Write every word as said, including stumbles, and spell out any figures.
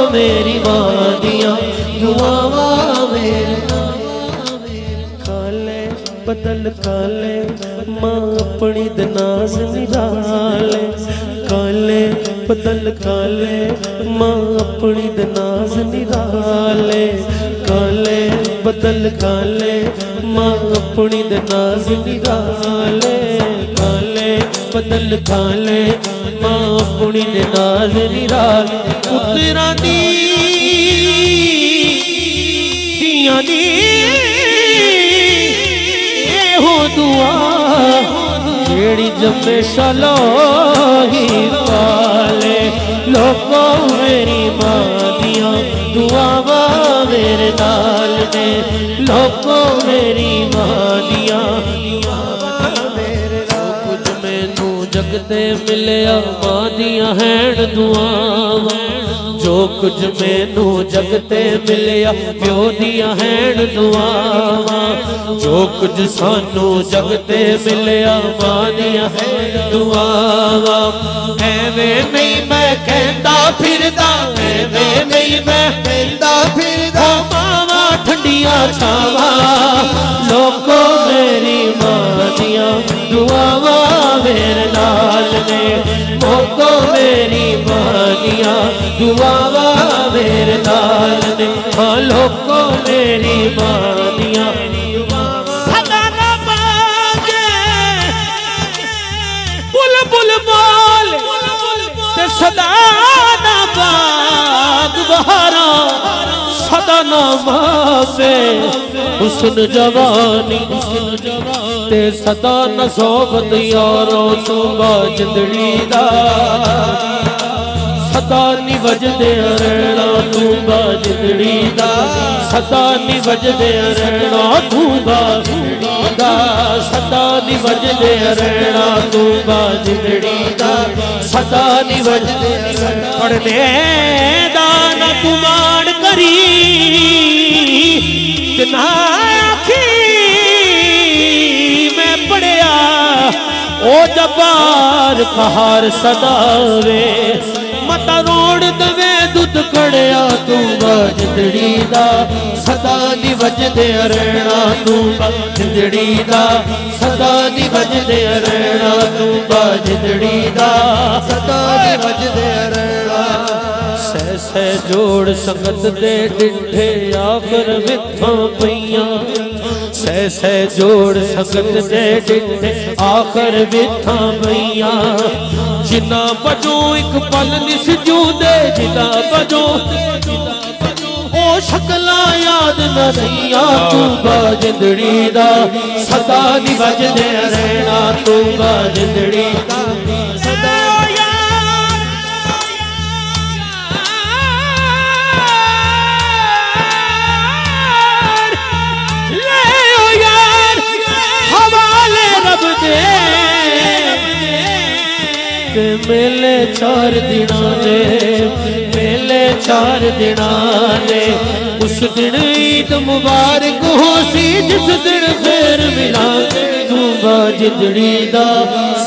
मेरी मां दिया दुआवां मेरे काले बदल काले मां अपनी दनाज निराले काले बदल काले मां अपनी दनाज निराले काले बदल काले मां अपनी दनाज निराले काले बदल काले मां अपनी दनाज निराले पुत्रा दी दियां दी हो दुआ जेड़ी जमे शलोही पाले लोगों मेरी मां दिया दुआवां मेरे नाल ने लोगों मेरी मां दिया कुछ मैनू जगते मिलिया मां दिया हैन दुआवां जो कुछ मैनू जगते मिलिया प्यो दिया हैन दुआवां जो कुछ सानू जगते मिलिया मां दिया हैन दुआवां एवें नहीं मैं कहंदा फिरदा एवें नहीं मैं कहंदा फिरदा मावां ठंडिया छावां लोगों मेरी मां दिया दुआवां मेरे नाल ने लोगों मेरी मां दिया दुआवां मेरे नाल ने हाँ लोगों मेरी मां दिया सदा ना बाजे बुल बुल बोल ते सदा ना बाग बहारा सदा ना माफे हुस्न जवानी ते सदा न सोबत यारो सुबा जिंदड़ी दा सदा नी वजदे रहना तू बा जिंदड़ी दा सदा नी वजदे रहना तू बा जिंदड़ी दा सदा नी वजदे रहना तू बा जिंदड़ी दा सदा नी वजदे पढ़ने दा ना तू मान करी जना पढ़िया ओ जबार कहार सदावे मता रोड़ दवे दुध कड़िया तू जिंदड़ी दा सदा नी वजदे रहना तू जिंदड़ी दा सदा नी वजदे रहना तू जिंदड़ी दा सदा नी वजदे रहना सह सह जोड़ संगत दे डिठे आखिर विथां पईयां सह सह जोड़ संगत दे डिठे आखिर विथां पईयां जिन्ना बजो एक पल निस जूंदे जिन्ना बजो ओ शक्लां याद न रहियां तू बा जिंदड़ी दा सदा नी वजदे रहना तू बा जिंदड़ी दा सदा मेले चार दिना ने मेले चार दिना ने उस दिन ईद मुबारक हो सी जिस दिन फिर मिला तू बा जिंदड़ी दा